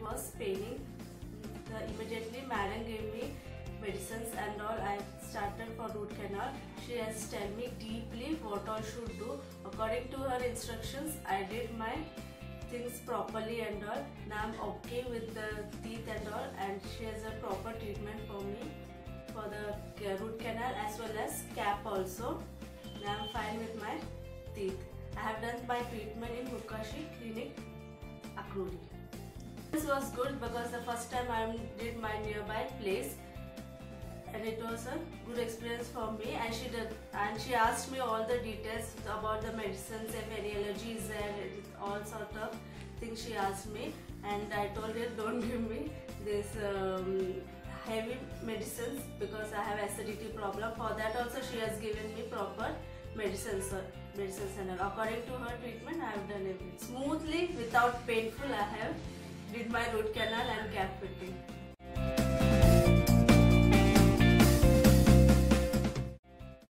was paining. Immediately Madam gave me medicines and all. I started for root canal. She has told me deeply what all should do. According to her instructions, I did my things properly and all. Now I'm okay with the teeth and all, and she has a proper treatment for me for the root canal as well as cap also. Now I'm fine with my teeth. I have done my treatment in Mokashi Clinic, Akurdi. This was good because the first time I did my nearby place, and it was a good experience for me. And she asked me all the details about the medicines, if any allergy is there, all sort of things she asked me, and I told her don't give me this heavy medicines because I have acidity problem. For that also she has given me proper medicines and all. According to her treatment, I have done everything smoothly without painful. I have did my root canal and cap fitting.